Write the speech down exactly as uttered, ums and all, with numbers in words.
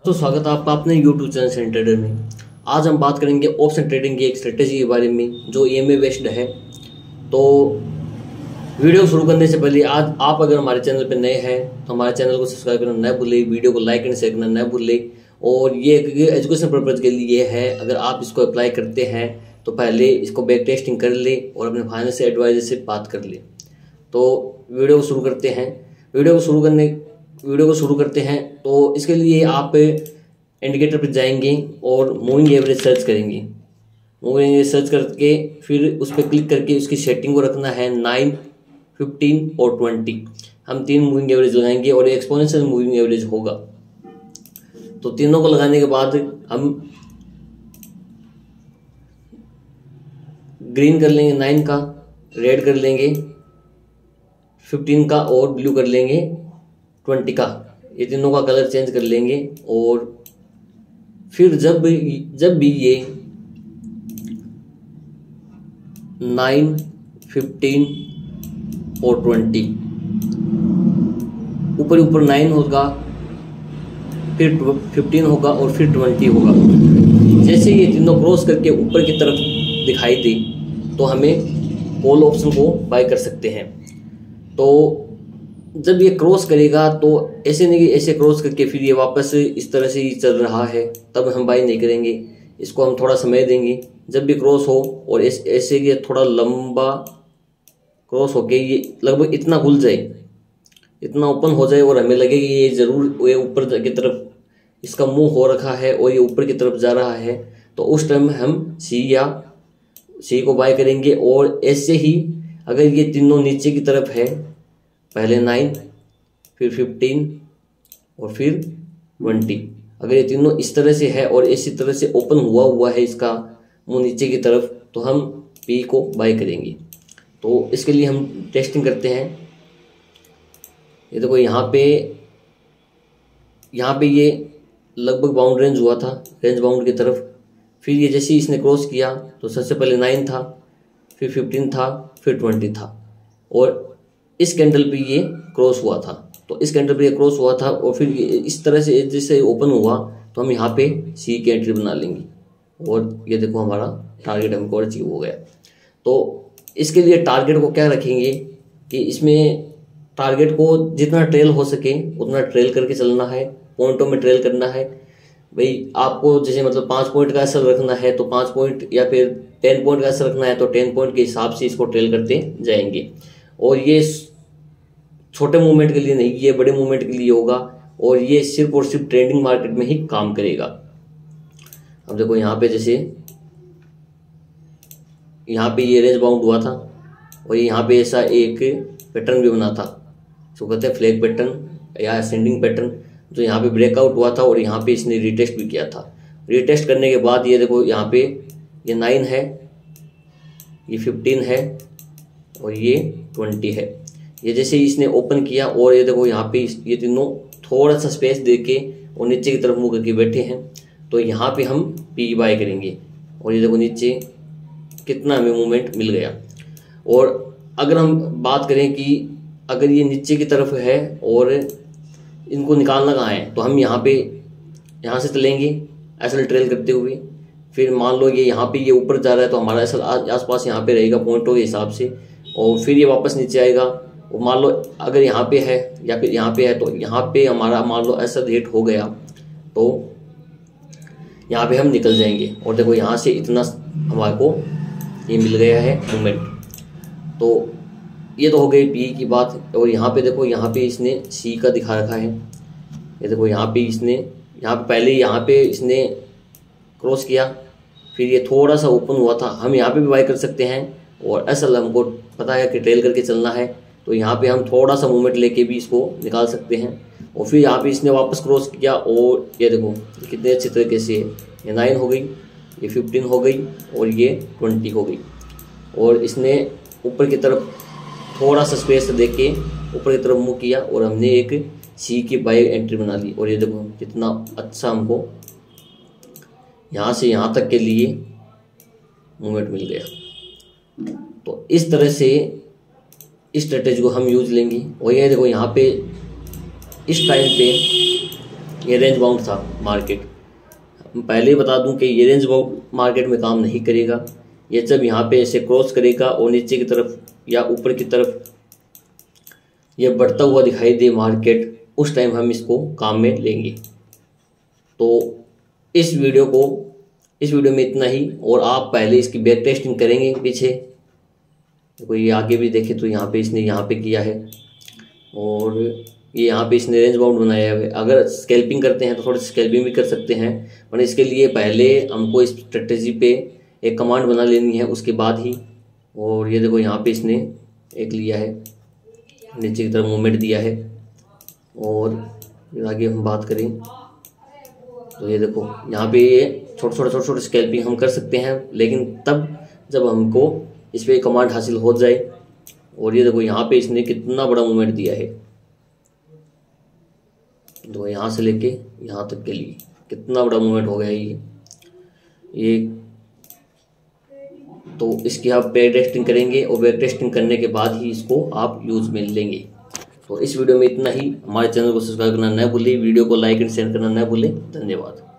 तो स्वागत है आपका अपने यूट्यूब चैनल सेंटर ट्रेडर में। आज हम बात करेंगे ऑप्शन ट्रेडिंग की एक स्ट्रेटेजी के बारे में जो ई एम ए बेस्ड है। तो वीडियो शुरू करने से पहले आज आप अगर हमारे चैनल पर नए हैं तो हमारे चैनल को सब्सक्राइब करना न भूलें, वीडियो को लाइक एंड शेयर करना न भूलें। और ये एजुकेशन पर्पज़ के लिए है, अगर आप इसको अप्लाई करते हैं तो पहले इसको बैक टेस्टिंग कर ले और अपने फाइनेंशियल एडवाइजर से बात कर ले। तो वीडियो को शुरू करते हैं वीडियो को शुरू करने वीडियो को शुरू करते हैं तो इसके लिए आप इंडिकेटर पर जाएंगे और मूविंग एवरेज सर्च करेंगे। मूविंग एवरेज सर्च करके फिर उस पर क्लिक करके उसकी सेटिंग को रखना है नाइन, फिफ्टीन और ट्वेंटी। हम तीन मूविंग एवरेज लगाएंगे और एक्सपोनेंशियल मूविंग एवरेज होगा। तो तीनों को लगाने के बाद हम ग्रीन कर लेंगे नाइन का, रेड कर लेंगे फिफ्टीन का और ब्लू कर लेंगे ट्वेंटी का। ये तीनों का कलर चेंज कर लेंगे और फिर जब जब भी ये नाइन, फिफ्टीन और ट्वेंटी ऊपर ऊपर नाइन होगा, फिर फिफ्टीन होगा और फिर ट्वेंटी होगा। जैसे ये तीनों क्रॉस करके ऊपर की तरफ दिखाई दे तो हमें कॉल ऑप्शन को बाय कर सकते हैं। तो जब ये क्रॉस करेगा तो ऐसे नहीं कि ऐसे क्रॉस करके फिर ये वापस इस तरह से ही चल रहा है तब हम बाय नहीं करेंगे। इसको हम थोड़ा समय देंगे। जब भी क्रॉस हो और ऐसे कि थोड़ा लंबा क्रॉस होके ये लगभग इतना खुल जाए, इतना ओपन हो जाए और हमें लगे कि ये ज़रूर ये ऊपर की तरफ इसका मुंह हो रखा है और ये ऊपर की तरफ जा रहा है, तो उस टाइम हम सी या सी को बाय करेंगे। और ऐसे ही अगर ये तीनों नीचे की तरफ है, पहले नाइन, फिर फिफ्टीन और फिर ट्वेंटी, अगर ये तीनों इस तरह से है और इसी तरह से ओपन हुआ हुआ है इसका मुंह नीचे की तरफ, तो हम पी को बाय करेंगे। तो इसके लिए हम टेस्टिंग करते हैं। ये देखो यहाँ पे यहाँ पे ये लगभग बाउंड रेंज हुआ था, रेंज बाउंड की तरफ। फिर ये जैसे ही इसने क्रॉस किया तो सबसे पहले नाइन था, फिर फिफ्टीन था, फिर ट्वेंटी था और इस कैंडल पे ये क्रॉस हुआ था। तो इस कैंडल पे ये क्रॉस हुआ था और फिर इस तरह से जैसे ओपन हुआ तो हम यहाँ पे सी की एंट्री बना लेंगे और ये देखो हमारा टारगेट हमको अचीव हो गया। तो इसके लिए टारगेट को क्या रखेंगे कि इसमें टारगेट को जितना ट्रेल हो सके उतना ट्रेल करके चलना है, पॉइंटों में ट्रेल करना है। भाई आपको जैसे मतलब पाँच पॉइंट का असर रखना है तो पाँच पॉइंट या फिर टेन पॉइंट का असर रखना है तो टेन पॉइंट के हिसाब से इसको ट्रेल करते जाएंगे। और ये छोटे मूवमेंट के लिए नहीं, ये बड़े मूवमेंट के लिए होगा और ये सिर्फ और सिर्फ ट्रेडिंग मार्केट में ही काम करेगा। अब देखो यहाँ पे जैसे यहाँ पे ये रेंज बाउंड हुआ था और यहाँ पे ऐसा एक पैटर्न भी बना था, इसको कहते हैं फ्लैग पैटर्न या असेंडिंग पैटर्न, जो यहाँ पे ब्रेकआउट हुआ था और यहाँ पे इसने रिटेस्ट भी किया था। रिटेस्ट करने के बाद ये देखो यहाँ पे ये नाइन है, ये फिफ्टीन है और ये ट्वेंटी है। ये जैसे ही इसने ओपन किया और ये देखो यहाँ पे ये तीनों थोड़ा सा स्पेस देके और नीचे की तरफ मुंह करके बैठे हैं, तो यहाँ पे हम पी बाय करेंगे। और ये देखो नीचे कितना हमें मूवमेंट मिल गया। और अगर हम बात करें कि अगर ये नीचे की तरफ है और इनको निकालना कहाँ है, तो हम यहाँ पे यहाँ से चलेंगे एसल ट्रेल करते हुए। फिर मान लो ये यहाँ पे ये ऊपर जा रहा है तो हमारा एसल आसपास यहाँ पे रहेगा पॉइंटों के हिसाब से, और फिर ये वापस नीचे आएगा। और मान लो अगर यहाँ पे है या फिर यहाँ पे है तो यहाँ पे हमारा मान लो ऐसा रेट हो गया तो यहाँ पे हम निकल जाएंगे। और देखो यहाँ से इतना हमारे को ये मिल गया है मूवमेंट। तो ये तो हो गई पी की बात। और यहाँ पे देखो यहाँ पे इसने सी का दिखा रखा है। ये देखो यहाँ पे इसने यहाँ पे पहले यहाँ पे इसने क्रॉस किया, फिर ये थोड़ा सा ओपन हुआ था, हम यहाँ पे भी बाय कर सकते हैं। और असल हमको पता है कि ट्रेल करके चलना है तो यहाँ पे हम थोड़ा सा मूवमेंट लेके भी इसको निकाल सकते हैं। और फिर यहाँ पे इसने वापस क्रॉस किया और ये देखो कितने अच्छे तरीके से ये नाइन हो गई, ये फिफ्टीन हो गई और ये ट्वेंटी हो गई। और इसने ऊपर की तरफ थोड़ा सा स्पेस दे के ऊपर की तरफ मुँह किया और हमने एक सी की बाय एंट्री बना ली। और ये देखो कितना अच्छा हमको यहाँ से यहाँ तक के लिए मूवमेंट मिल गया। तो इस तरह से इस स्ट्रेटेजी को हम यूज लेंगे। और ये देखो यहाँ पे इस टाइम पे ये रेंज बाउंड था मार्केट। पहले ही बता दूं कि ये रेंज बाउंड मार्केट में काम नहीं करेगा। ये जब यहाँ पे ऐसे क्रॉस करेगा और नीचे की तरफ या ऊपर की तरफ ये बढ़ता हुआ दिखाई दे मार्केट, उस टाइम हम इसको काम में लेंगे। तो इस वीडियो को इस वीडियो में इतना ही, और आप पहले इसकी बैक टेस्टिंग करेंगे पीछे। देखो ये आगे भी देखे तो यहाँ पे इसने यहाँ पे किया है, और ये यहाँ पे इसने रेंज बाउंड बनाया है। अगर स्कैल्पिंग करते हैं तो थोड़ी स्कैल्पिंग भी कर सकते हैं, पर इसके लिए पहले हमको इस स्ट्रेटेजी पे एक कमांड बना लेनी है, उसके बाद ही। और ये देखो यहाँ पे इसने एक लिया है, नीचे की तरफ मूवमेंट दिया है। और आगे हम बात करें तो ये देखो यहाँ पे ये छोटे छोटे छोटे छोटे स्कैल्पिंग हम कर सकते हैं, लेकिन तब जब हमको इस पर कमांड हासिल हो जाए। और ये देखो यहाँ पे इसने कितना बड़ा मूवमेंट दिया है, तो यहाँ से लेके यहाँ तक के लिए कितना बड़ा मूवमेंट हो गया ये ये तो इसकी आप बैक टेस्टिंग करेंगे, और बैक टेस्टिंग करने के बाद ही इसको आप यूज़ में लेंगे। तो इस वीडियो में इतना ही। हमारे चैनल को सब्सक्राइब करना न भूलें, वीडियो को लाइक एंड शेयर करना न भूलें। धन्यवाद।